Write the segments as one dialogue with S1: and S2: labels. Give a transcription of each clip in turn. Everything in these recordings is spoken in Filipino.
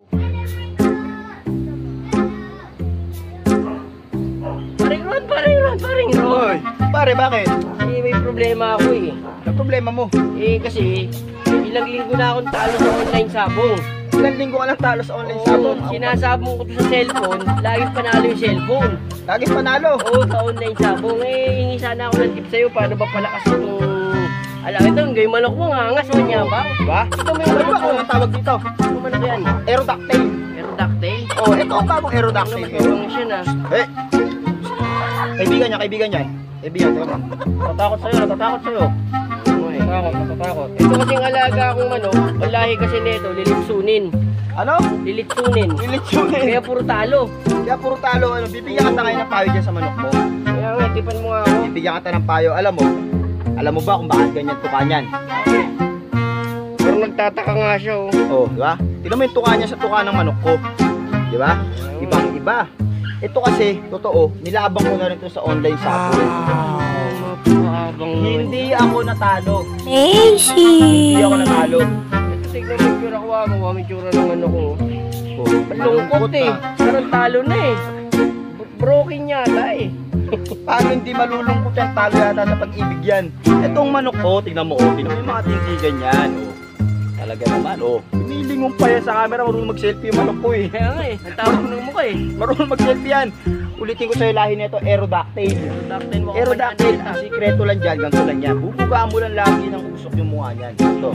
S1: Paring Ron.
S2: Hoy, pare, bakit?
S1: Eh, may problema ako eh.
S2: Ang problema mo?
S1: Eh, kasi ilang linggo na akong talo sa online sabong.
S2: Ilang linggo ka lang talo sa online
S1: Oo,
S2: sabong.
S1: sinasabong ko to sa cellphone, laging panalo yung cellphone.
S2: Lagi panalo.
S1: Oo, sa online sabong. Eh, hingi sana ako ng tip sa'yo, paano ba palakas itong... Alam ito, gawin manok mo, ngangas mo niya ba?
S2: Diba?
S1: Ito mo yung
S2: Ano
S1: manok
S2: ba
S1: mo.
S2: kung ang tawag dito?
S1: Ano manok yan?
S2: Aerodactyl.
S1: Aerodactyl?
S2: Oh, ito ang bagong
S1: Ano
S2: aerodactyl.
S1: matulong siya na?
S2: Eh, kaibigan yan. Kaibigan, tama. Natatakot sa'yo.
S1: Natatakot. Ito kasing alaga akong manok, wallahi kasi nito, lilitsunin.
S2: Ano?
S1: Lilitsunin.
S2: Lilitsunin.
S1: Kaya puro talo.
S2: Kaya puro talo. Ano, bibigyan ka ngayon ng payo dyan sa manok mo.
S1: Kaya nga, tipan mo nga ako.
S2: Bibigyan ka ng payo. Alam mo ba kung bakit ganyan tuka niyan?
S1: Pero nagtataka nga siya oh.
S2: Oh, di ba? Tignan mo yung tuka niya sa tuka ng manok ko. Di ba? Ibang iba. Ito kasi, totoo, nilabang ko na rin ito sa online sabong.
S1: Mapakabang
S2: Hindi ako natalo.
S3: Lazy.
S2: Hindi ako natalo.
S1: Ito tignan mo yung tsura ko ah. Mawa yung tsura ng ano ko.
S2: Oh,
S1: Malungkot eh. Parang talo na eh. Broken yata eh.
S2: Paano hindi malulungkot yan? Talo yata sa pag-ibig yan. Itong manok ko, tignan mo yung mga tindigan yan. Oh. Talaga naman, Pinilingon pa yan sa camera, marunong mag-selfie yung manok ko eh.
S1: Kaya nga eh. Ang tawag ng mukha eh.
S2: Marunong mag-selfie yan. Ulitin ko sa'yo lahi nito, Aerodactyl.
S1: Aerodactyl mo
S2: Aerodactyl, ang sikreto lang dyan, ganito lang yan. Bubugaan mo lang lagi ng usok yung mukha niyan. Ito.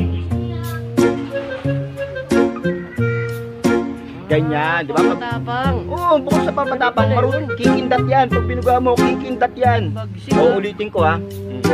S2: Ganyan, di ba?
S1: Matapang.
S2: Oo, bukod sa papatapang, marunong kikindat yan. Pag binuga mo, kikindat yan.
S1: Bagsik
S2: Oo, ulitin ko ha.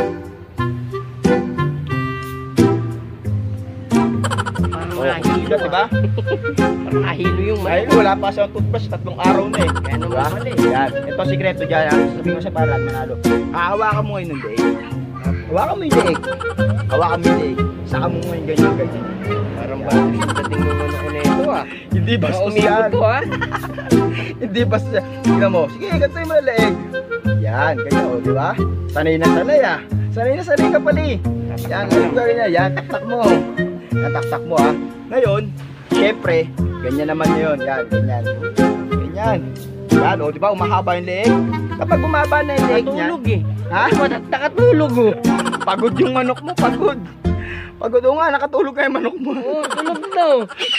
S1: Parang
S2: Oh,
S1: nahilo
S2: kikindat, di ba?
S1: Parang nahilo yung
S2: Ay,
S1: manok.
S2: wala pa siyang toothbrush, 3 araw na eh.
S1: Kaya naman
S2: Diba?
S1: pala eh.
S2: Yan, ito sikreto dyan ha. Sabihin ko sa para lahat manalo. Hahawakan mo ngayon ng leeg. Hawakan mo yung leeg. Hawakan mo yung leeg. Saka mo ngayon ganyan.
S1: Parang bakit yung dating ng manok ko na ito ah.
S2: Hindi
S1: Baka
S2: bastos
S1: umikot
S2: yan.
S1: to ah.
S2: Hindi bastos yan. Tingnan mo. Sige, ganito yung mga leeg. Yan, ganyan o, di ba? Sanay na sanay ah. Sanay na sanay ka pala eh. Yan, ano ba ganyan? Yan, taktak mo. Yan, taktak mo ah. Ngayon, syempre, ganyan naman yun. Yan, ganyan. Ganyan. Yan o, di ba? Umahaba yung leeg. Kapag umahaba na yung leeg niya,
S1: Natulog eh.
S2: ha?
S1: Nakatulog oh.
S2: Pagod yung manok mo, pagod. Pagod o nga, nakatulog ka yung manok mo.
S1: Oo, tulog daw.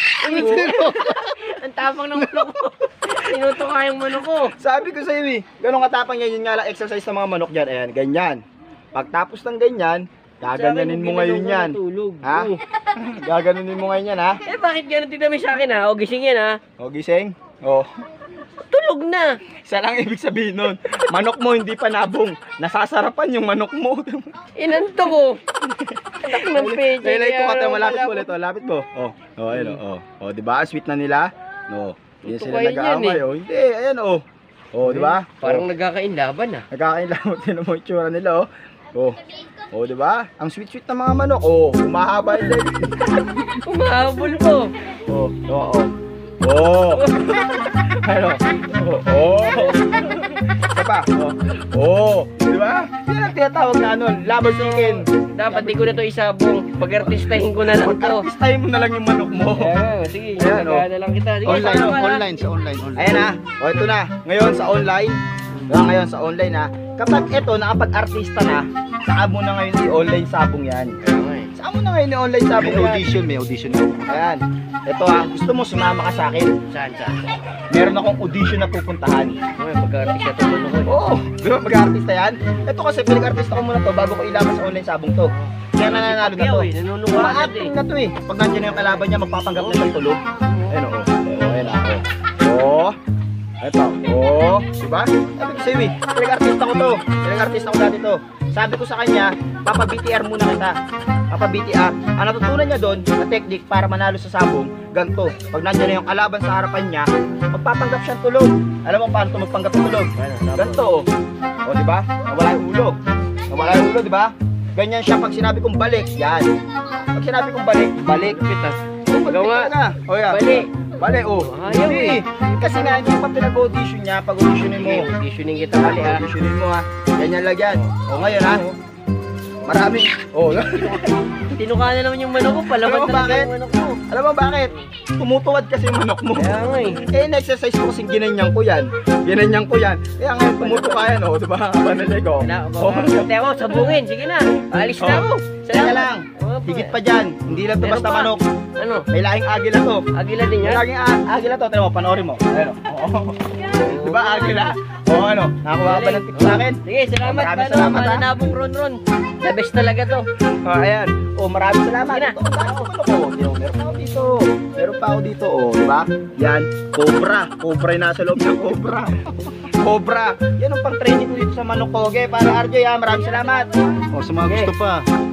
S1: Ang tapang ng manok ko. Tinutuka yung manok ko.
S2: Sabi ko sa'yo eh, ganun katapang yan, yun nga lang exercise ng mga manok dyan. Ayan, ganyan. Pagtapos ng ganyan, gaganyanin mo ngayon yan.
S1: Tulog.
S2: Ha? Gaganunin mo ngayon yan ha?
S1: Eh bakit ganun tinami sa akin ha? O gising yan ha?
S2: O, gising? O.
S1: Tulog na.
S2: Isa lang ibig sabihin nun. Manok mo hindi pa nabong. Nasasarapan yung manok mo.
S1: Inanto ko. Anak ng peche.
S2: Highlight ko kata, malapit mo ulit. O, lapit mo. O, ayun o. O, diba? Sweet na nila. No. Hindi sila
S1: Tutukayin yan
S2: nag-aamay.
S1: eh.
S2: O, hindi. Ayan o. O, diba?
S1: Parang nagkakainlaban ah.
S2: Nagkakainlamot din mo yung tsura nila, oh. Oh. Oh, di ba? Ang sweet-sweet ng mga manok. Oh, humahaba yung leg.
S1: Umahabol mo.
S2: Oh, oh, oh. Oh. Ano? Oh, oh. Isa pa. Oh. Oh, di ba? Yan ang tinatawag na ano, lover chicken.
S1: Dapat di ko na to isabong. Pag-artistahin ko na lang to.
S2: Pag-artistahin mo na lang yung manok mo.
S1: Ayan, sige.
S2: Ayan, oh.
S1: Nagana lang kita. Sige,
S2: Online,
S1: sama ka na.
S4: online.
S2: Ayan na. O, ito na. Ngayon sa online. Ngayon sa online ha. Kapag ito nakapag-artista na, saka mo na ngayon i-online sabong yan. Saan mo na ngayon i-online sabong yan?
S4: May audition na.
S2: Ayan. Ito ha, gusto mo sumama ka sa akin.
S1: Saan?
S2: Meron akong audition na pupuntahan.
S1: Okay, mag-artista to manok ko.
S2: Oo, di ba mag-artista yan? Ito kasi pinag-artista ko muna to bago ko ilaban sa online sabong to. Kaya nananalo na to.
S1: Nanunuwa na
S2: Ma-acting na to eh. Pag nandiyan na yung kalaban niya, magpapanggap na siyang tulog. Ayan o. Ayan o. Ito. Oh, diba? Sabi ko sa'yo eh, pinag-artista ko to. Pinag-artista ko dati to. Sabi ko sa kanya, papa-BTR muna kita. Papa-BTR. Ang natutunan niya doon, na technique para manalo sa sabong, ganito. Pag nandiyan na yung kalaban sa harapan niya, magpapanggap siyang tulog. Alam mo paano ito magpanggap ng tulog? Ganito oh. O, diba? Nawala yung ulo. Nawala yung ulo, diba? Ganyan siya pag sinabi kong balik. Yan. Pag sinabi kong balik, balik.
S1: Gawa.
S2: O yan.
S1: Balik.
S2: Bale, oh.
S1: Ayaw
S2: Hindi. Kasi nga, hindi pa pinag-audition niya. Pag-auditionin mo.
S1: Auditioning kita bali ha.
S2: Auditionin mo ha. Ganyan lang yan. O ngayon ha. O Marami. Oh,
S1: Tinuka na naman yung manok ko. Palaban
S2: Alam mo
S1: talaga
S2: bakit?
S1: yung manok ko.
S2: alam mo bakit? Tumutuwad kasi yung manok mo.
S1: Kaya nga eh.
S2: Na-exercise ko kasi ginanyan ko yan. Ginanyan ko yan. Kaya ngayon tumutuka yan, oh, diba? Banalay ko. Oh,
S1: Pati ako, sabungin. Sige na. Alis na ako.
S2: Teka lang. Higit pa dyan. Hindi lang to
S1: Meron
S2: basta
S1: pa.
S2: manok.
S1: Ano?
S2: May lahing agila to.
S1: Agila din
S2: May
S1: yan?
S2: lahing agila to. Tignan mo, panoorin mo. Ayun, oh. Diba agila? Oo, ano? Nakakuha ka ba ng tip sa akin?
S1: Sige, salamat.
S2: Maraming
S1: Paano?
S2: salamat, ha?
S1: Mananabong ron-ron. The best talaga to.
S2: Oh, ayan. Oh, maraming salamat.
S1: Sige na.
S2: Ito, ang dami ko manok, oh. Meron pa ako dito. Meron pa ako dito, oh. Diba? Yan. Cobra. Cobra yung nasa loob ng cobra. Cobra. Yan ang pang-training ko dito sa manok ko. Okay, para RJ, ha. Maraming salamat. Oh, sa mga gusto pa.